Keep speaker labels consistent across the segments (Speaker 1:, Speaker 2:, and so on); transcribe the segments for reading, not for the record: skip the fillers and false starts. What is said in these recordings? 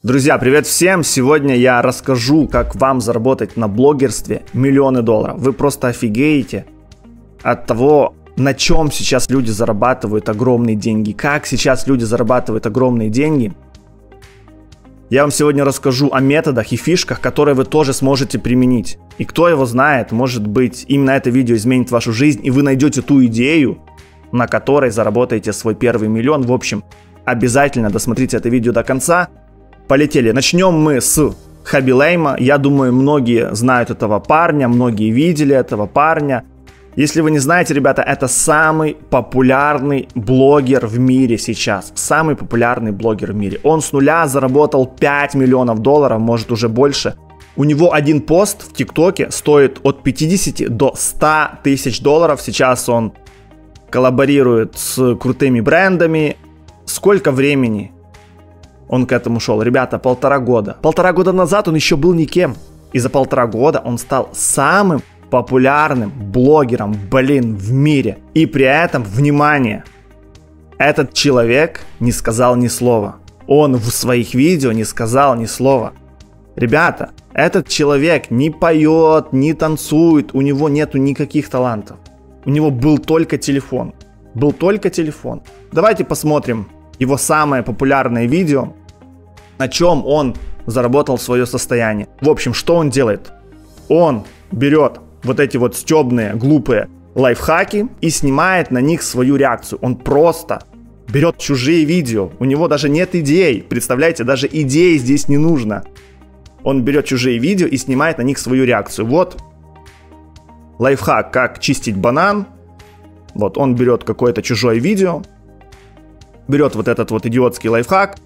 Speaker 1: Друзья, привет всем! Сегодня я расскажу, как вам заработать на блогерстве миллионы долларов. Вы просто офигеете от того, на чем сейчас люди зарабатывают огромные деньги, как сейчас люди зарабатывают огромные деньги. Я вам сегодня расскажу о методах и фишках, которые вы тоже сможете применить. И кто его знает, может быть, именно это видео изменит вашу жизнь, и вы найдете ту идею, на которой заработаете свой первый миллион. В общем, обязательно досмотрите это видео до конца. Полетели. Начнем мы с Хаби Лейма. Я думаю, многие знают этого парня, многие видели этого парня. Если вы не знаете, ребята, это самый популярный блогер в мире сейчас. Самый популярный блогер в мире. Он с нуля заработал 5 миллионов долларов, может уже больше. У него один пост в ТикТоке стоит от 50 до 100 тысяч долларов. Сейчас он коллаборирует с крутыми брендами. Сколько времени он к этому шел? Ребята, 1,5 года. 1,5 года назад он еще был никем. И за 1,5 года он стал самым популярным блогером, в мире. И при этом, внимание, этот человек не сказал ни слова. Он в своих видео не сказал ни слова. Ребята, этот человек не поет, не танцует, у него нету никаких талантов. У него был только телефон. Был только телефон. Давайте посмотрим его самое популярное видео, на чем он заработал свое состояние. В общем, что он делает? Он берет вот эти вот стебные, глупые лайфхаки и снимает на них свою реакцию. Он просто берет чужие видео. У него даже нет идей. Представляете, даже идей здесь не нужно. Он берет чужие видео и снимает на них свою реакцию. Вот лайфхак, как чистить банан. Вот он берет какое-то чужое видео, берет вот этот вот идиотский лайфхак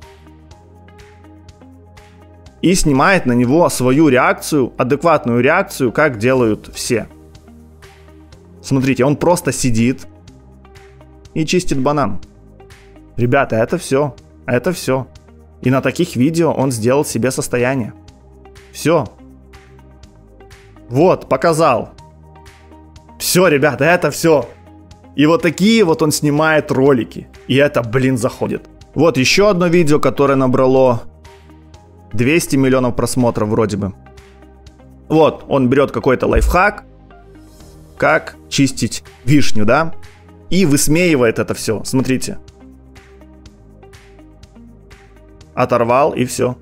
Speaker 1: и снимает на него свою реакцию, адекватную реакцию, как делают все. Смотрите, он просто сидит и чистит банан. Ребята, это все. Это все. И на таких видео он сделал себе состояние. Все. Вот, показал. Все, ребята, это все. И вот такие вот он снимает ролики. И это, заходит. Вот еще одно видео, которое набрало 200 миллионов просмотров вроде бы. Вот, он берет какой-то лайфхак, как чистить вишню, да? И высмеивает это все. Смотрите. Оторвал и все.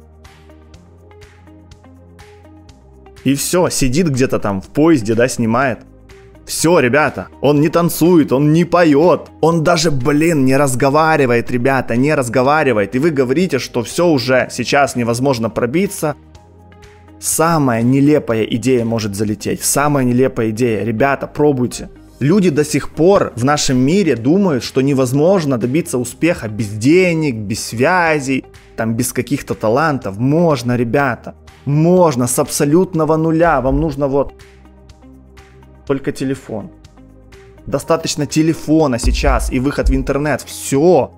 Speaker 1: И все, сидит где-то там в поезде, да, снимает. Все, ребята, он не танцует, он не поет, он даже, не разговаривает, ребята, не разговаривает. И вы говорите, что все уже сейчас невозможно пробиться. Самая нелепая идея может залететь, самая нелепая идея. Ребята, пробуйте. Люди до сих пор в нашем мире думают, что невозможно добиться успеха без денег, без связей, там, без каких-то талантов. Можно, ребята, можно с абсолютного нуля. Вам нужно вот только телефон. Достаточно телефона сейчас и выход в интернет. Все.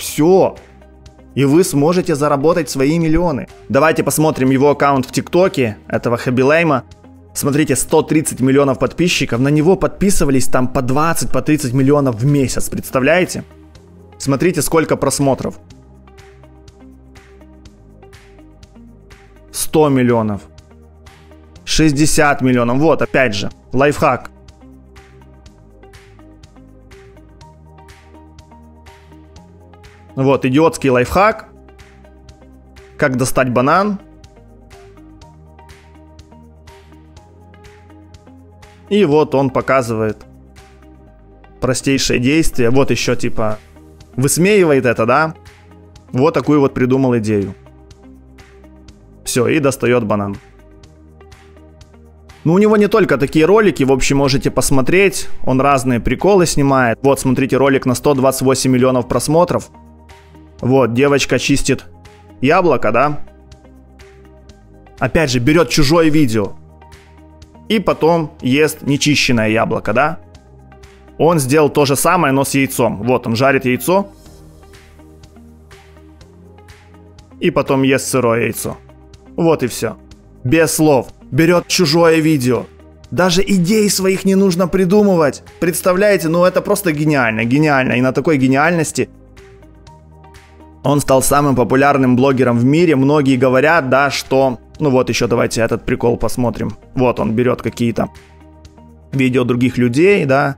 Speaker 1: И вы сможете заработать свои миллионы. Давайте посмотрим его аккаунт в ТикТоке, этого Хаби Лейма. Смотрите, 130 миллионов подписчиков. На него подписывались там по 20, по 30 миллионов в месяц. Представляете? Смотрите, сколько просмотров. 100 миллионов. 60 миллионов. Вот, опять же, лайфхак. Вот, идиотский лайфхак. Как достать банан. И вот он показывает простейшее действие. Вот еще типа высмеивает это, да? Вот такую вот придумал идею. Все, и достает банан. Но у него не только такие ролики, в общем, можете посмотреть. Он разные приколы снимает. Вот, смотрите, ролик на 128 миллионов просмотров. Вот, девочка чистит яблоко, да? Опять же, берет чужое видео. И потом ест нечищенное яблоко, да? Он сделал то же самое, но с яйцом. Вот, он жарит яйцо. И потом ест сырое яйцо. Вот и все. Без слов. Берет чужое видео. Даже идей своих не нужно придумывать. Представляете, это просто гениально, гениально. И на такой гениальности Он стал самым популярным блогером в мире. Многие говорят, да, что... Ну вот еще давайте этот прикол посмотрим. Вот он берет какие-то видео других людей, да.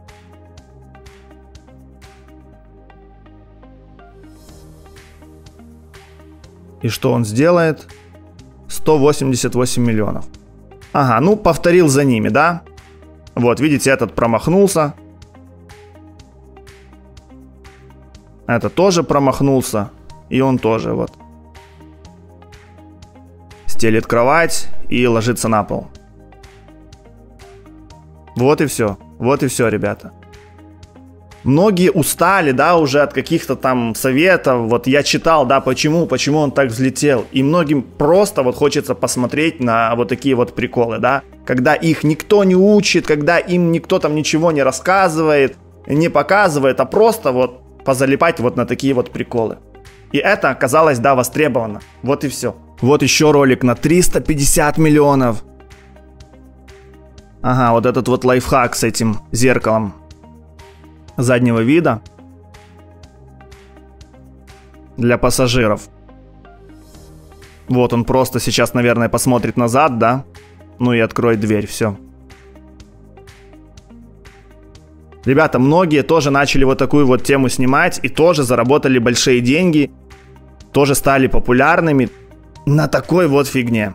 Speaker 1: И что он сделает? 188 миллионов. Ага, ну повторил за ними, да. Вот, видите, этот промахнулся. Это тоже промахнулся. И он тоже, вот. Стелит кровать и ложится на пол. Вот и все. Вот и все, ребята. Многие устали, да, уже от каких-то там советов. Вот я читал, да, почему он так взлетел. И многим просто вот хочется посмотреть на вот такие вот приколы, да. Когда их никто не учит, когда им никто там ничего не рассказывает, не показывает, а просто вот позалипать вот на такие вот приколы. И это оказалось, да, востребовано. Вот и все. Вот еще ролик на 350 миллионов. Ага, вот этот вот лайфхак с этим зеркалом заднего вида для пассажиров. Вот он просто сейчас, наверное, посмотрит назад, да? Ну и откроет дверь, все. Ребята, многие тоже начали вот такую вот тему снимать и тоже заработали большие деньги, тоже стали популярными на такой вот фигне.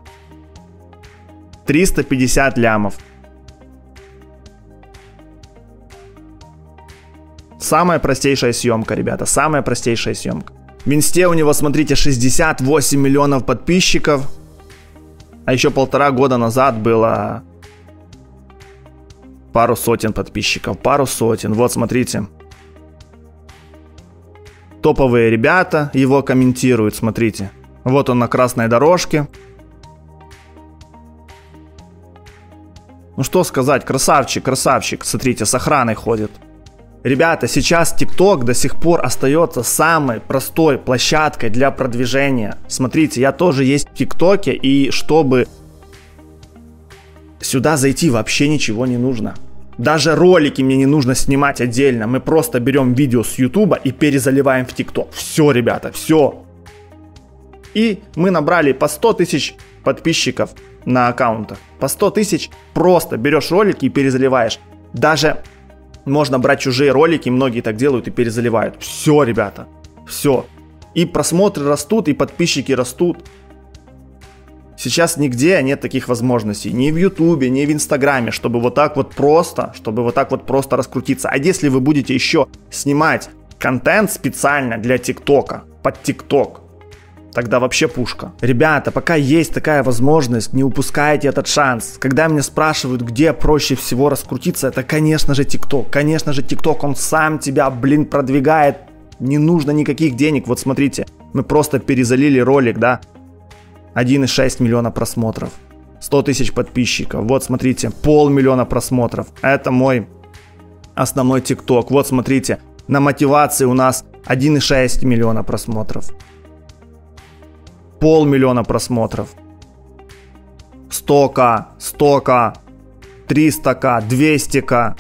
Speaker 1: 350 лямов. Самая простейшая съемка, ребята, самая простейшая съемка. В инсте у него, смотрите, 68 миллионов подписчиков. А еще 1,5 года назад было пару сотен подписчиков, пару сотен. Вот, смотрите. Топовые ребята его комментируют, смотрите. Вот он на красной дорожке. Ну что сказать, красавчик, красавчик. Смотрите, с охраной ходит. Ребята, сейчас TikTok до сих пор остается самой простой площадкой для продвижения. Смотрите, я тоже есть в ТикТоке, и чтобы сюда зайти вообще ничего не нужно. Даже ролики мне не нужно снимать отдельно. Мы просто берем видео с YouTube и перезаливаем в TikTok. Все, ребята, все. И мы набрали по 100 тысяч подписчиков на аккаунтах. По 100 тысяч просто берешь ролики и перезаливаешь. Даже можно брать чужие ролики, многие так делают и перезаливают. Все, ребята, все. И просмотры растут, и подписчики растут. Сейчас нигде нет таких возможностей. Ни в Ютубе, ни в Инстаграме, чтобы вот так вот просто раскрутиться. А если вы будете еще снимать контент специально для ТикТока, под ТикТок, тогда вообще пушка. Ребята, пока есть такая возможность, не упускайте этот шанс. Когда меня спрашивают, где проще всего раскрутиться, это, конечно же, ТикТок. Конечно же, ТикТок, он сам тебя, продвигает. Не нужно никаких денег. Вот смотрите, мы просто перезалили ролик, да? 1,6 миллиона просмотров. 100 тысяч подписчиков. Вот смотрите, 500 000 просмотров. Это мой основной ТикТок. Вот смотрите, на мотивации у нас 1,6 миллиона просмотров. 500 000 просмотров. 100к, 100к, 300к, 200к.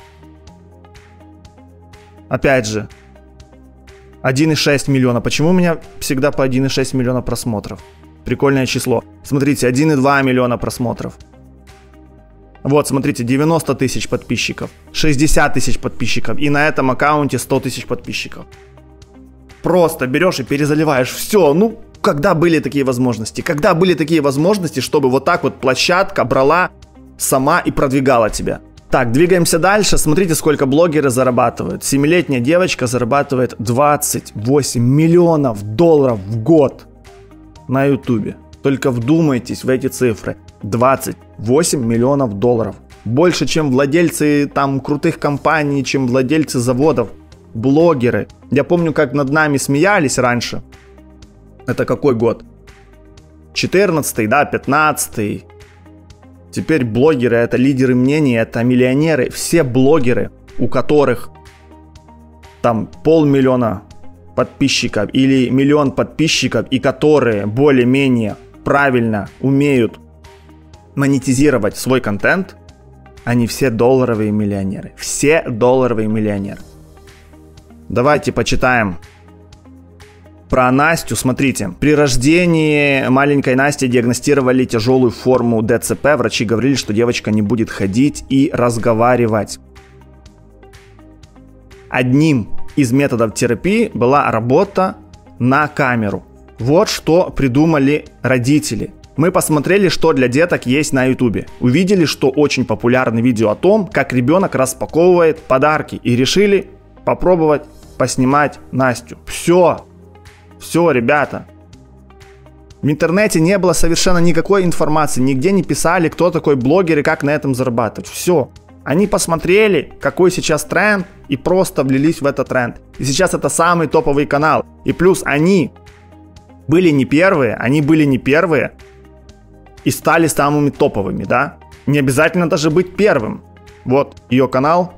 Speaker 1: Опять же, 1,6 миллиона. Почему у меня всегда по 1,6 миллиона просмотров? Прикольное число. Смотрите, 1,2 миллиона просмотров. Вот, смотрите, 90 тысяч подписчиков, 60 тысяч подписчиков. И на этом аккаунте 100 тысяч подписчиков. Просто берешь и перезаливаешь. Все, ну, когда были такие возможности? Когда были такие возможности, чтобы вот так вот площадка брала сама и продвигала тебя? Так, двигаемся дальше. Смотрите, сколько блогеры зарабатывают. 7-летняя девочка зарабатывает 28 миллионов долларов в год на ютубе. Только вдумайтесь в эти цифры. 28 миллионов долларов. Больше, чем владельцы там крутых компаний, чем владельцы заводов. Блогеры. Я помню, как над нами смеялись раньше. Это какой год? 14-й, да, 15-й. Теперь блогеры — это лидеры мнений, это миллионеры. Все блогеры, у которых там 500 000 подписчиков или 1 миллион подписчиков, и которые более-менее правильно умеют монетизировать свой контент, они все долларовые миллионеры. Все долларовые миллионеры. Давайте почитаем Про Настю, смотрите. При рождении маленькой Насти диагностировали тяжелую форму ДЦП. Врачи говорили, что девочка не будет ходить и разговаривать. Одним из методов терапии была работа на камеру. Вот что придумали родители. Мы посмотрели, что для деток есть на ютубе. Увидели, что очень популярны видео о том, как ребенок распаковывает подарки. И решили попробовать поснимать Настю. Все, ребята. В интернете не было совершенно никакой информации. Нигде не писали, кто такой блогер и как на этом зарабатывать. Все. Они посмотрели, какой сейчас тренд, и просто влились в этот тренд. И сейчас это самый топовый канал. И плюс они были не первые и стали самыми топовыми, да? Не обязательно даже быть первым. Вот ее канал.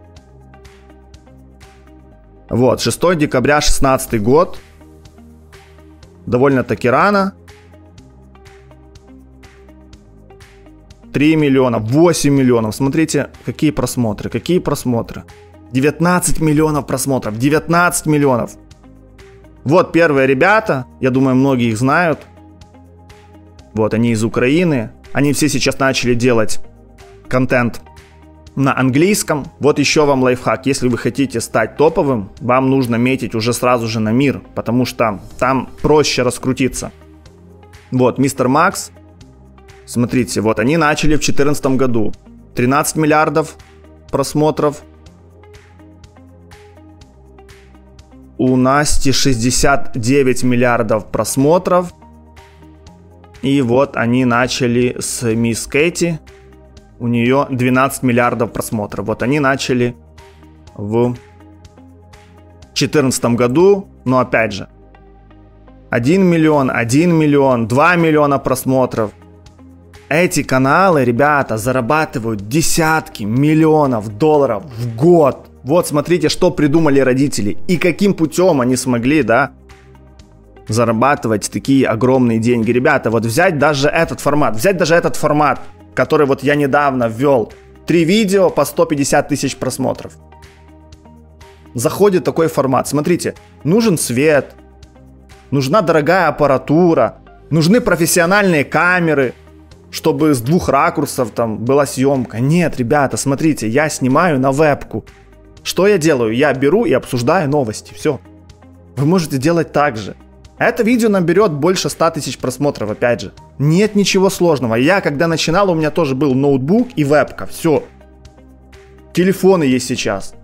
Speaker 1: Вот, 6 декабря 2016 год. Довольно-таки рано. 3 миллиона, 8 миллионов. Смотрите, какие просмотры. 19 миллионов просмотров. 19 миллионов. Вот первые ребята. Я думаю, многие их знают. Вот, они из Украины. Они все сейчас начали делать контент на английском. Вот еще вам лайфхак. Если вы хотите стать топовым, вам нужно метить уже сразу же на мир, потому что там проще раскрутиться. Вот, Мистер Макс. Смотрите, вот они начали в 2014 году. 13 миллиардов просмотров. У Насти 69 миллиардов просмотров. И вот они начали с Мисс Кэти. У нее 12 миллиардов просмотров. Вот они начали в 2014 году. Но опять же, 1 миллион, 2 миллиона просмотров. Эти каналы, ребята, зарабатывают десятки миллионов долларов в год. Вот смотрите, что придумали родители. И каким путем они смогли, да, зарабатывать такие огромные деньги. Ребята, вот взять даже этот формат, который вот я недавно ввел. 3 видео по 150 тысяч просмотров. Заходит такой формат. Смотрите, нужен свет, нужна дорогая аппаратура, нужны профессиональные камеры, чтобы с 2 ракурсов там была съемка. Нет, ребята, смотрите, я снимаю на вебку. Что я делаю? Я беру и обсуждаю новости. Все. Вы можете делать так же. Это видео наберет больше 100 тысяч просмотров, опять же. Нет ничего сложного. Я, когда начинал, у меня тоже был ноутбук и вебка. Все. Телефоны есть сейчас.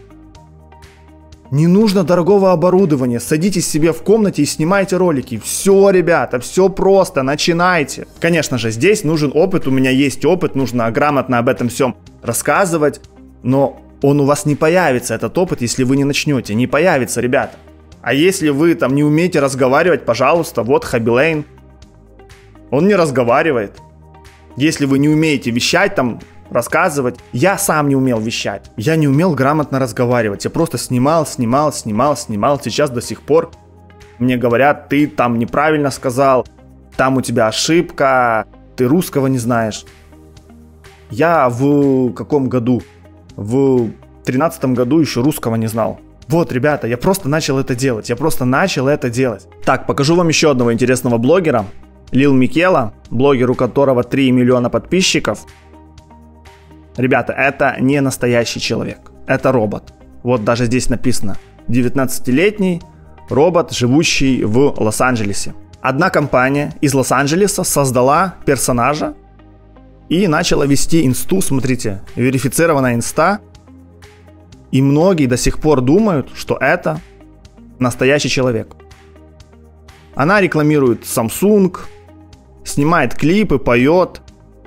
Speaker 1: Не нужно дорогого оборудования. Садитесь себе в комнате и снимайте ролики. Все, ребята, все просто. Начинайте. Конечно же, здесь нужен опыт. У меня есть опыт. Нужно грамотно об этом всем рассказывать. Но он у вас не появится, этот опыт, если вы не начнете. Не появится, ребята. А если вы там не умеете разговаривать, пожалуйста, вот Хабилейн. Он не разговаривает. Если вы не умеете вещать, там, рассказывать. Я сам не умел вещать. Я не умел грамотно разговаривать. Я просто снимал. Сейчас до сих пор мне говорят, ты там неправильно сказал, там у тебя ошибка, ты русского не знаешь. Я в каком году? В 2013 году еще русского не знал. Вот, ребята, я просто начал это делать. Так, покажу вам еще одного интересного блогера. Лил Микела, блогер, у которого 3 миллиона подписчиков. Ребята, это не настоящий человек. Это робот. Вот даже здесь написано. 19-летний робот, живущий в Лос-Анджелесе. Одна компания из Лос-Анджелеса создала персонажа и начала вести инсту. Смотрите, верифицированная инста. И многие до сих пор думают, что это настоящий человек. Она рекламирует Samsung, снимает клипы, поет.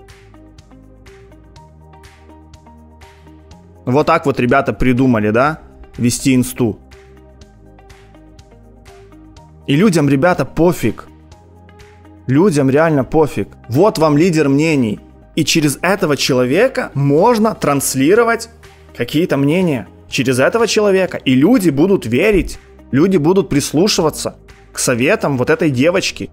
Speaker 1: Вот так вот ребята придумали, да, вести инсту. И людям, ребята, пофиг. Людям реально пофиг. Вот вам лидер мнений. И через этого человека можно транслировать какие-то мнения. Через этого человека. И люди будут верить. Люди будут прислушиваться к советам вот этой девочки,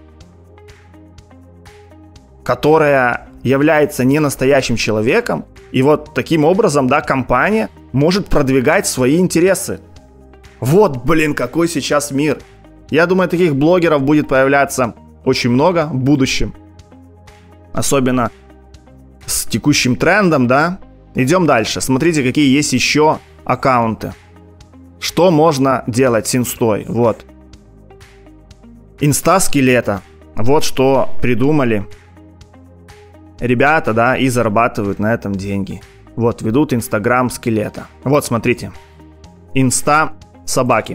Speaker 1: которая является не настоящим человеком. И вот таким образом, да, компания может продвигать свои интересы. Вот, блин, какой сейчас мир. Я думаю, таких блогеров будет появляться очень много в будущем. Особенно с текущим трендом, да. Идем дальше. Смотрите, какие есть еще аккаунты. Что можно делать с инстой? Вот. Инста скелета. Вот что придумали ребята, да, и зарабатывают на этом деньги. Вот, ведут Инстаграм скелета. Вот, смотрите. Инста собаки.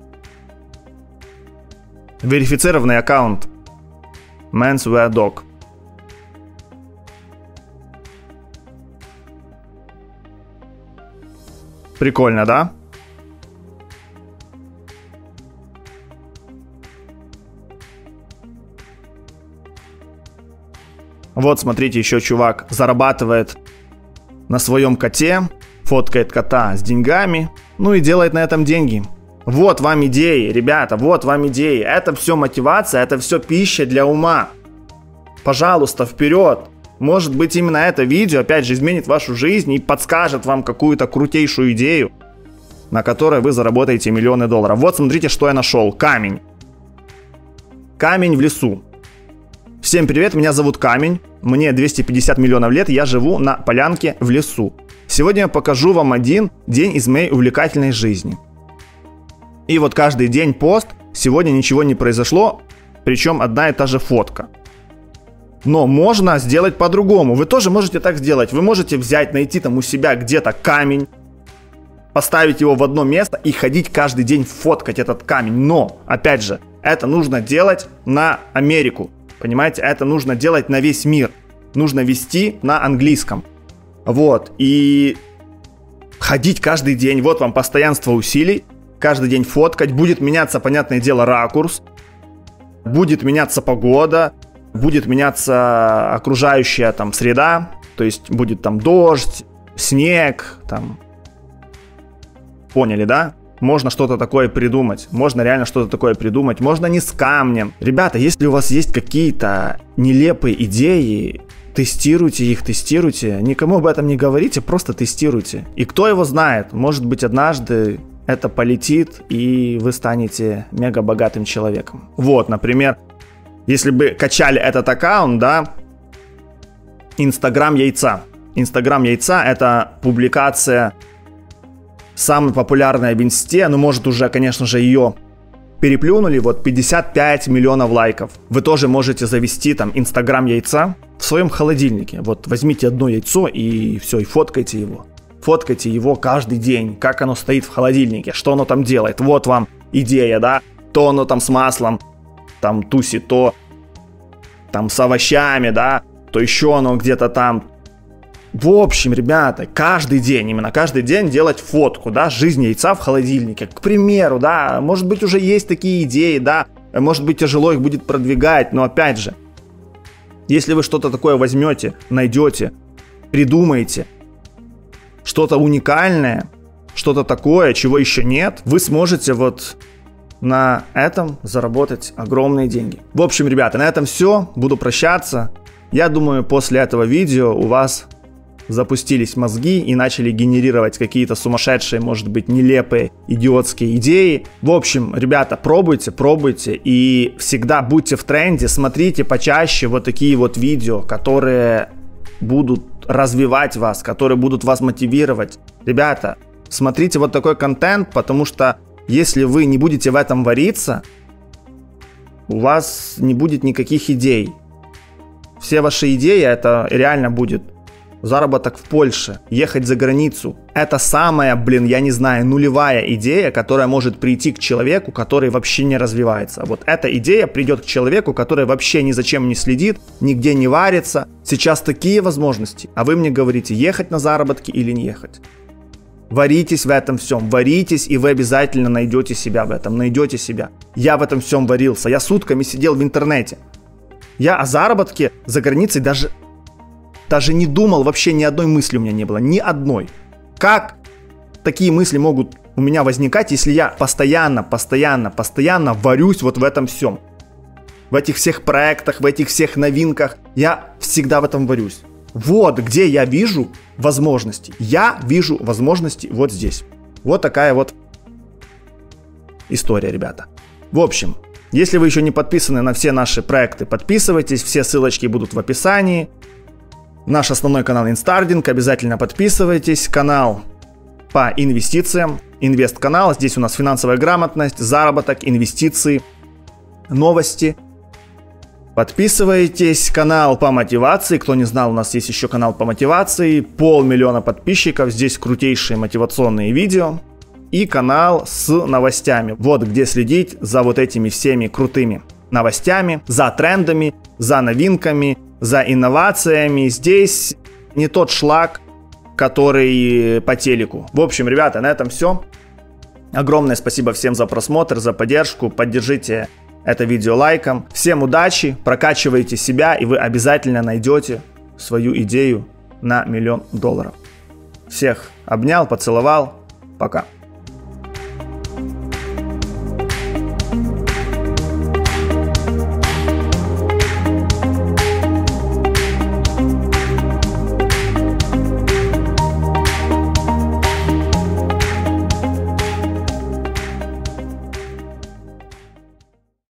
Speaker 1: Верифицированный аккаунт. Menswear Dog. Прикольно, да? Вот, смотрите, еще чувак зарабатывает на своем коте, фоткает кота с деньгами, ну и делает на этом деньги. Вот вам идеи, ребята, вот вам идеи. Это все мотивация, это все пища для ума. Пожалуйста, вперед. Может быть, именно это видео, опять же, изменит вашу жизнь и подскажет вам какую-то крутейшую идею, на которой вы заработаете миллионы долларов. Вот, смотрите, что я нашел. Камень. Камень в лесу. Всем привет, меня зовут Камень. Мне 250 миллионов лет, я живу на полянке в лесу. Сегодня я покажу вам один день из моей увлекательной жизни. И вот каждый день пост. Сегодня ничего не произошло, причем одна и та же фотка. Но можно сделать по-другому. Вы тоже можете так сделать. Вы можете взять, найти там у себя где-то камень, поставить его в одно место и ходить каждый день фоткать этот камень. Но, опять же, это нужно делать на Америку. Понимаете, это нужно делать на весь мир. Нужно вести на английском. Вот, и ходить каждый день. Вот вам постоянство усилий. Каждый день фоткать. Будет меняться, понятное дело, ракурс. Будет меняться погода. Будет меняться окружающая там среда. То есть будет там дождь, снег, там. Поняли, да? Можно что-то такое придумать. Можно реально что-то такое придумать. Можно не с камнем. Ребята, если у вас есть какие-то нелепые идеи, тестируйте их, тестируйте. Никому об этом не говорите, просто тестируйте. И кто его знает, может быть, однажды это полетит, и вы станете мега богатым человеком. Вот, например, если бы качали этот аккаунт, да, Инстаграм яйца. Инстаграм яйца — это публикация самая популярная в инсте, но может уже, конечно же, ее переплюнули, вот 55 миллионов лайков. Вы тоже можете завести там Инстаграм яйца в своем холодильнике. Вот возьмите одно яйцо и все, и фоткайте его. Фоткайте его каждый день, как оно стоит в холодильнике, что оно там делает. Вот вам идея, да, то оно там с маслом, там тусит, то там с овощами, да, то еще оно где-то там. В общем, ребята, каждый день, именно каждый день делать фотку, да, жизни яйца в холодильнике. К примеру, да, может быть, уже есть такие идеи, да, может быть, тяжело их будет продвигать, но опять же, если вы что-то такое возьмете, найдете, придумаете, что-то уникальное, что-то такое, чего еще нет, вы сможете вот на этом заработать огромные деньги. В общем, ребята, на этом все, буду прощаться. Я думаю, после этого видео у вас запустились мозги и начали генерировать какие-то сумасшедшие, может быть, нелепые, идиотские идеи. В общем, ребята, пробуйте, пробуйте и всегда будьте в тренде, смотрите почаще вот такие вот видео, которые будут развивать вас, которые будут вас мотивировать. Ребята, смотрите вот такой контент, потому что если вы не будете в этом вариться, у вас не будет никаких идей. Все ваши идеи, это реально будет заработок в Польше, ехать за границу. Это самая, я не знаю, нулевая идея, которая может прийти к человеку, который вообще не развивается. Вот эта идея придет к человеку, который вообще ни за чем не следит, нигде не варится. Сейчас такие возможности, а вы мне говорите, ехать на заработки или не ехать. Варитесь в этом всем, варитесь, и вы обязательно найдете себя в этом, найдете себя. Я в этом всем варился, я сутками сидел в интернете. Я о заработке за границей даже не думал, вообще ни одной мысли у меня не было, ни одной. Как такие мысли могут у меня возникать, если я постоянно варюсь вот в этом всем? В этих всех проектах, в этих всех новинках, я всегда в этом варюсь. Вот где я вижу возможности. Я вижу возможности вот здесь. Вот такая вот история, ребята. В общем, Если вы еще не подписаны на все наши проекты, подписывайтесь, все ссылочки будут в описании. Наш основной канал Инстардинг, обязательно подписывайтесь. Канал по инвестициям, инвест-канал. Здесь у нас финансовая грамотность, заработок, инвестиции, новости. Подписывайтесь. Канал по мотивации. Кто не знал, у нас есть еще канал по мотивации. 500 000 подписчиков. Здесь крутейшие мотивационные видео. И канал с новостями. Вот где следить за вот этими всеми крутыми новостями, за трендами, за новинками, за инновациями. Здесь не тот шлак, который по телеку. В общем, ребята, на этом все. Огромное спасибо всем за просмотр, за поддержку. Поддержите это видео лайком. Всем удачи, прокачивайте себя, и вы обязательно найдете свою идею на $1 000 000. Всех обнял, поцеловал. Пока.